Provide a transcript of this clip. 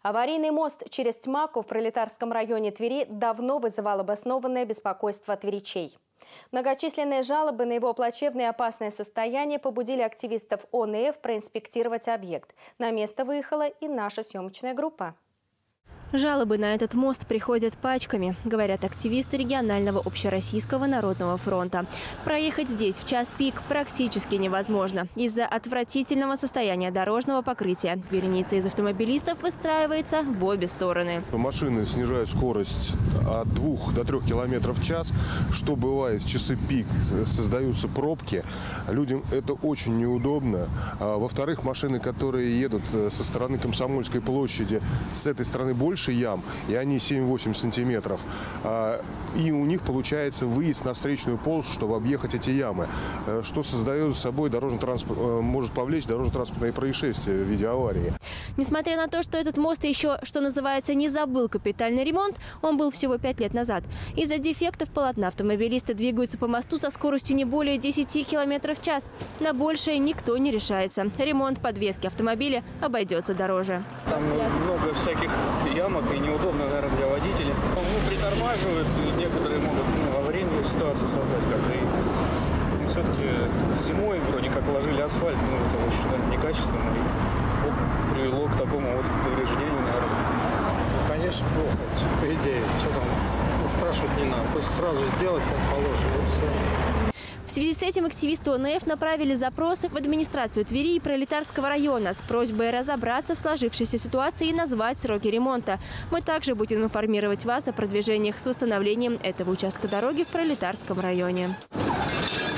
Аварийный мост через Тьмаку в Пролетарском районе Твери давно вызывал обоснованное беспокойство тверичей. Многочисленные жалобы на его плачевное и опасное состояние побудили активистов ОНФ проинспектировать объект. На место выехала и наша съемочная группа. Жалобы на этот мост приходят пачками, говорят активисты регионального общероссийского народного фронта. Проехать здесь в час пик практически невозможно из-за отвратительного состояния дорожного покрытия. Вереница из автомобилистов выстраивается в обе стороны. Машины снижают скорость от 2 до 3 км в час, что бывает в часы пик, создаются пробки. Людям это очень неудобно. Во-вторых, машины, которые едут со стороны Комсомольской площади, с этой стороны больше ям, и они 7-8 сантиметров. И у них получается выезд на встречную полосу, чтобы объехать эти ямы, что создает собой может повлечь дорожно-транспортные происшествия в виде аварии. Несмотря на то, что этот мост еще, что называется, не забыл капитальный ремонт, он был всего 5 лет назад. Из-за дефектов полотна автомобилисты двигаются по мосту со скоростью не более 10 км в час. На большее никто не решается. Ремонт подвески автомобиля обойдется дороже. Там много всяких ямок и неудобно, наверное, для водителя. Притормаживают, некоторые могут аварийную ситуацию создать как-то. И все-таки зимой вроде как положили асфальт, но это, я считаю, некачественно. И привело к такому вот повреждению, наверное. Конечно, плохо, по идее. Что там спрашивать не надо. Просто сразу сделать как положено, и все. В связи с этим активисты ОНФ направили запросы в администрацию Твери и Пролетарского района с просьбой разобраться в сложившейся ситуации и назвать сроки ремонта. Мы также будем информировать вас о продвижениях с восстановлением этого участка дороги в Пролетарском районе.